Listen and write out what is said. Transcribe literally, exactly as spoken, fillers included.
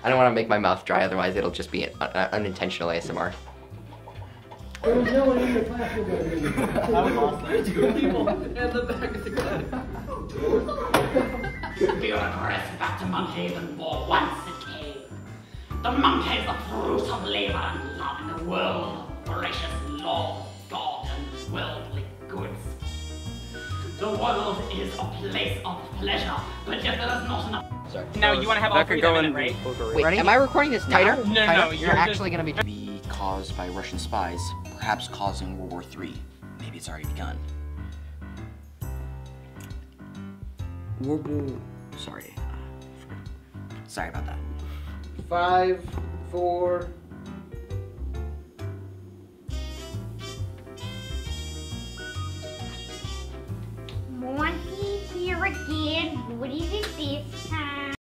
I don't want to make my mouth dry, otherwise it'll just be un unintentional A S M R. There was no one in the class with me. I was lost. Two people in the back of the class. Bureaucrats back to Monkhaven for once it came. The monkeys, the fruit of labor and love in the world of gracious law, God, and worldly goods. The world is a place of pleasure, but yet there is not enough. Sorry. Now you want to have all three of them, right? Wait, Ready? am I recording this tighter? No, no, tighter? no, You're you're actually gonna be. Be caused by Russian spies, perhaps causing World War Three. Maybe it's already begun. World War... Sorry. Sorry about that. Five, four. Monty here again.